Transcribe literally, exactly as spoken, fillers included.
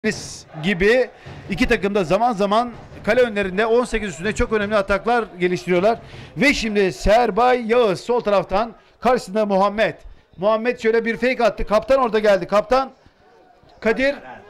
Biz gibi iki takım da zaman zaman kale önlerinde on sekiz üstünde çok önemli ataklar geliştiriyorlar. Ve şimdi Serbay Yağız sol taraftan, karşısında Muhammed. Muhammed şöyle bir fake attı. Kaptan orada geldi. Kaptan Kadir